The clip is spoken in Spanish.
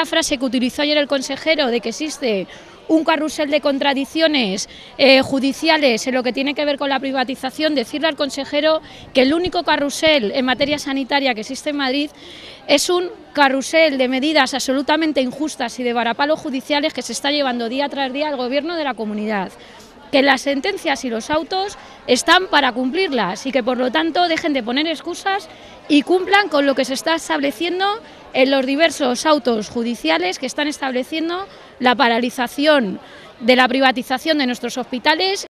esa frase que utilizó ayer el consejero de que existe un carrusel de contradicciones judiciales en lo que tiene que ver con la privatización, decirle al consejero que el único carrusel en materia sanitaria que existe en Madrid es un carrusel de medidas absolutamente injustas y de varapalo judiciales que se está llevando día tras día el gobierno de la comunidad, que las sentencias y los autos están para cumplirlas y que por lo tanto dejen de poner excusas y cumplan con lo que se está estableciendo en los diversos autos judiciales que están estableciendo la paralización de la privatización de nuestros hospitales